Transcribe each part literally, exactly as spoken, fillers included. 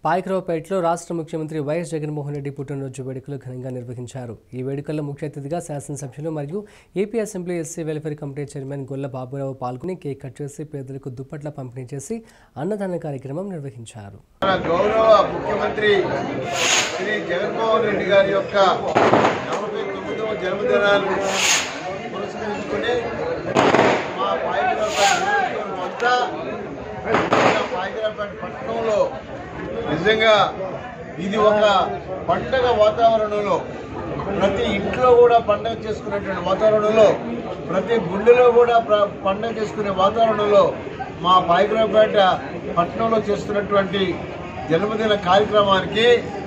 పాయకరావుపేటలో రాష్ట్ర ముఖ్యమంత్రి వైఎస్ జగన్మోహన్ రెడ్డి పుట్టినరోజు వేడుకలు ఘనంగా నిర్వహించారు। ఈ వేడుకల్లో ముఖ్య అతిథిగా శాసనసభ్యులు మరియు AP assembly SC welfare committee chairman Golla Baburao పాల్గొని కేక్ కట్ చేసి పేదలకు దుప్పట్ల పంపిణీ చేసి అన్నదాన కార్యక్రమం నిర్వహించారు। గౌరవ ముఖ్యమంత్రి శ్రీ జగన్మోహన్ రెడ్డి గారి యొక్క నలభై తొమ్మిదవ జన్మదినాన్ని పురస్కరించుకుని మా పాయకరావుపేట అంతా పాయకరావుపేట పట్టణంలో నిజంగా ఇది ఒక పండగ వాతావరణంలో ప్రతి ఇంట్లో కూడా పండగ చేసుకునేటువంటి వాతావరణంలో ప్రతి గుండెలో కూడా పండగ చేసుకునే వాతావరణంలో మా పాయకరావుపేట పట్టణంలో చేస్తున్నటువంటి జన్మదిన కార్యక్రమానికి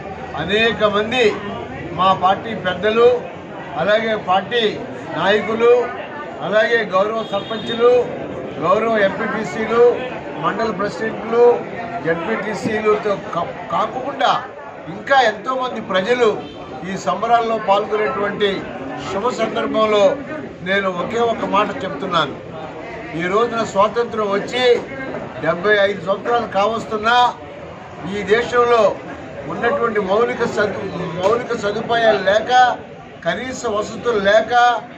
అనేక మంది మా పార్టీ పెద్దలు అలాగే పార్టీ నాయకులు అలాగే గౌరవ సర్పంచులు గౌరవ ఎంపీటీసీలు మండల ప్రెసిడెంట్లు జడ్పీటీసీలతో కాకుండా ఇంకా ఎంతోమంది ప్రజలు ఈ సంబరాల్లో పాల్గొనేటువంటి శుభ సందర్భంలో నేను ఒకే ఒక మాట చెప్తున్నాను। ఈ రోజున స్వాతంత్రం వచ్చి డెబ్బై ఐదు సంవత్సరాలు కావస్తున్నా ఈ దేశంలో ఉన్నటువంటి మౌలిక సదు మౌలిక సదుపాయాలు లేక కనీస వసతులు లేక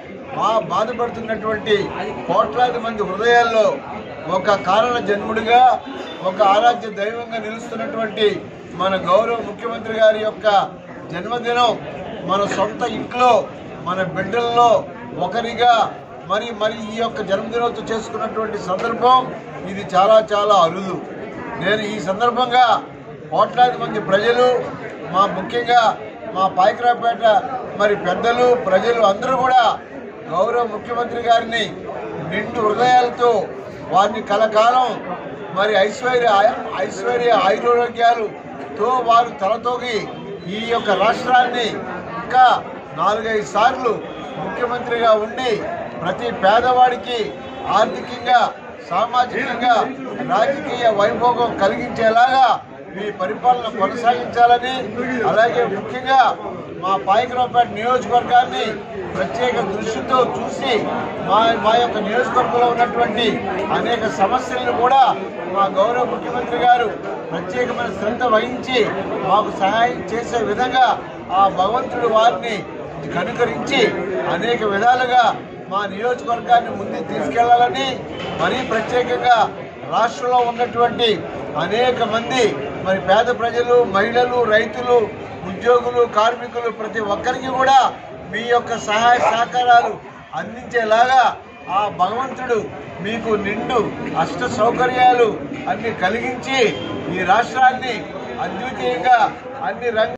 మా బాధపడుతున్నటువంటి కోట్లాది మంది హృదయాల్లో ఒక కారణ జన్ముడిగా ఒక ఆరాధ్య దైవంగా నిలుస్తున్నటువంటి మన గౌరవ ముఖ్యమంత్రి గారి యొక్క జన్మదినం మన సొంత ఇంట్లో మన బిడ్డల్లో ఒకరిగా మరి మరి ఈ యొక్క జన్మదినోత్సవం చేసుకున్నటువంటి సందర్భం ఇది చాలా చాలా అరుదు। నేను ఈ సందర్భంగా కోట్లాది మంది ప్రజలు మా ముఖ్యంగా మా పాయకరావుపేట మరి పెద్దలు ప్రజలు అందరూ కూడా గౌరవ ముఖ్యమంత్రి గారిని నిండు హృదయాలతో వారిని కలకాలం మరి ఐశ్వర్య ఐశ్వర్య ఆయురోగ్యాలతో వారు తలతోగి ఈ యొక్క రాష్ట్రాన్ని ఇంకా నాలుగైదు సార్లు ముఖ్యమంత్రిగా ఉండి ప్రతి పేదవాడికి ఆర్థికంగా సామాజికంగా రాజకీయ వైభోగం కలిగించేలాగా మీ పరిపాలన కొనసాగించాలని అలాగే ముఖ్యంగా మా పాయకరావుపేట నియోజకవర్గాన్ని ప్రత్యేక దృష్టితో చూసి మా మా యొక్క నియోజకవర్గంలో ఉన్నటువంటి అనేక సమస్యలను కూడా మా గౌరవ ముఖ్యమంత్రి గారు ప్రత్యేకమైన శ్రద్ధ వహించి మాకు సహాయం చేసే విధంగా ఆ భగవంతుడు వారిని కనుకరించి అనేక విధాలుగా మా నియోజకవర్గాన్ని ముందుకు తీసుకెళ్లాలని మరీ ప్రత్యేకంగా రాష్ట్రంలో ఉన్నటువంటి అనేక మంది మరి పేద ప్రజలు మహిళలు రైతులు ఉద్యోగులు కార్మికులు ప్రతి ఒక్కరికి కూడా మీ యొక్క సహాయ సహకారాలు అందించేలాగా ఆ భగవంతుడు మీకు నిండు అష్ట సౌకర్యాలు అన్ని కలిగించి ఈ రాష్ట్రాన్ని అద్వితీయంగా అన్ని రంగ